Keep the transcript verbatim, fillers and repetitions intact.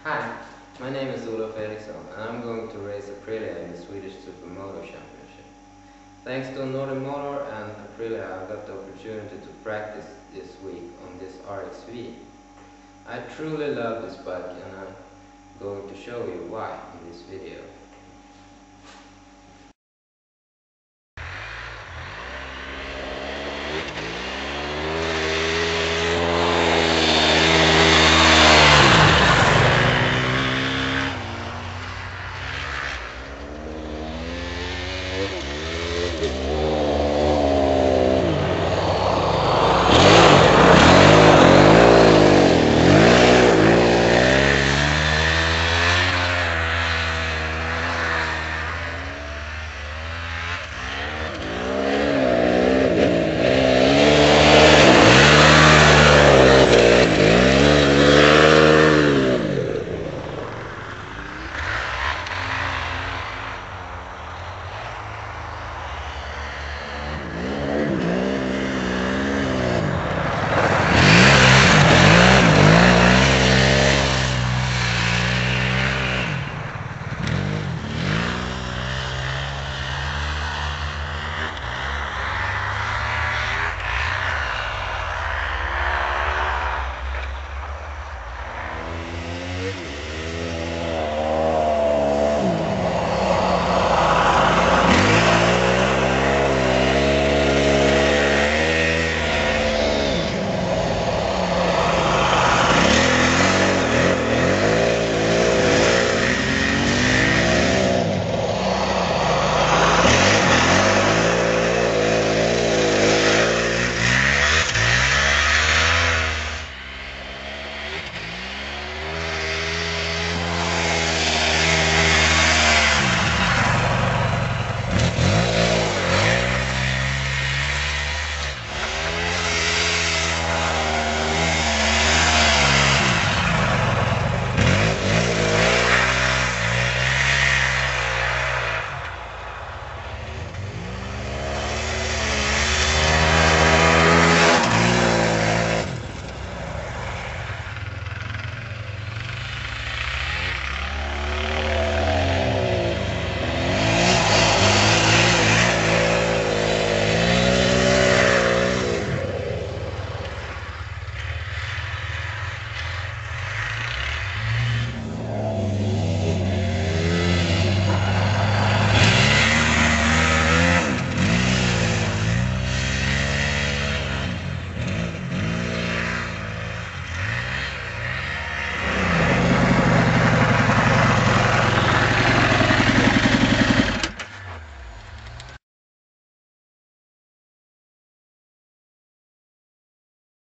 Hi, my name is Olof Eriksson and I'm going to race Aprilia in the Swedish Supermoto Championship. Thanks to Northern Motor and Aprilia, I got the opportunity to practice this week on this R X V. I truly love this bike and I'm going to show you why in this video.